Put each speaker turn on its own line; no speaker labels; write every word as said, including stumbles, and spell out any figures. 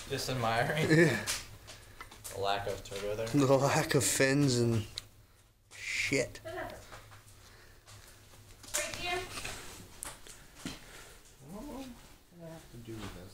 Just admiring
Yeah.
the lack of turbo there.
The lack of fins and shit.
Right here.
What do I have to do with this?